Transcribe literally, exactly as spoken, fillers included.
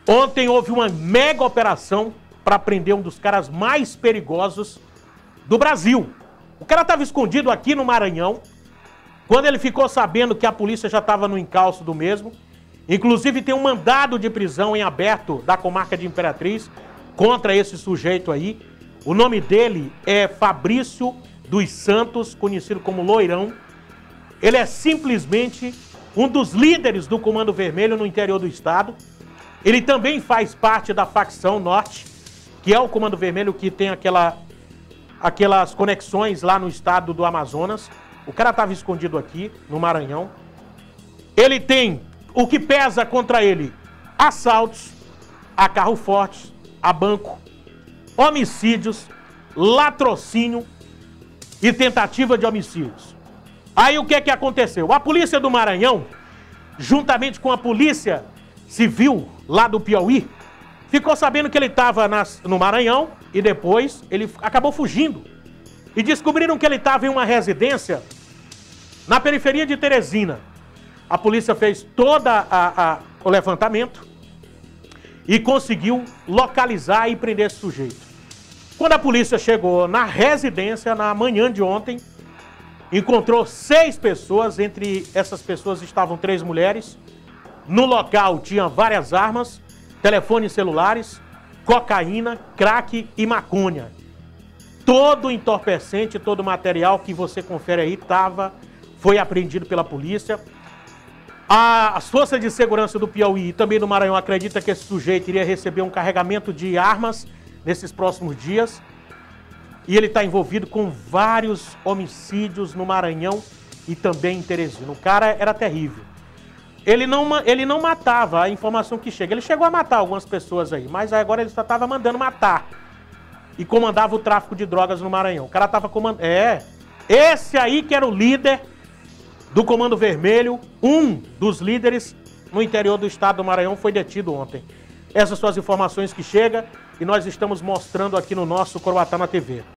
Ontem houve uma mega operação para prender um dos caras mais perigosos do Brasil. O cara estava escondido aqui no Maranhão. Quando ele ficou sabendo que a polícia já estava no encalço do mesmo, inclusive tem um mandado de prisão em aberto da comarca de Imperatriz contra esse sujeito aí. O nome dele é Fabrício dos Santos, conhecido como Loirão. Ele é simplesmente um dos líderes do Comando Vermelho no interior do estado. Ele também faz parte da facção norte, que é o Comando Vermelho que tem aquela, aquelas conexões lá no estado do Amazonas. O cara estava escondido aqui, no Maranhão. Ele tem o que pesa contra ele: assaltos a carro forte, a banco, homicídios, latrocínio e tentativa de homicídios. Aí o que é que aconteceu? A polícia do Maranhão, juntamente com a polícia civil lá do Piauí, ficou sabendo que ele estava no Maranhão e depois ele acabou fugindo. E descobriram que ele estava em uma residência na periferia de Teresina. A polícia fez todo o levantamento e conseguiu localizar e prender esse sujeito. Quando a polícia chegou na residência, na manhã de ontem, encontrou seis pessoas. Entre essas pessoas estavam três mulheres. No local tinha várias armas, telefones celulares, cocaína, crack e maconha. Todo entorpecente, todo material que você confere aí tava, foi apreendido pela polícia. A, as forças de segurança do Piauí e também do Maranhão acreditam que esse sujeito iria receber um carregamento de armas nesses próximos dias. E ele está envolvido com vários homicídios no Maranhão e também em Teresina. O cara era terrível. Ele não, ele não matava, a informação que chega. Ele chegou a matar algumas pessoas aí, mas agora ele só estava mandando matar. E comandava o tráfico de drogas no Maranhão. O cara estava comandando... É, esse aí que era o líder do Comando Vermelho, um dos líderes no interior do estado do Maranhão, foi detido ontem. Essas são as informações que chegam e nós estamos mostrando aqui no nosso Croatá na T V.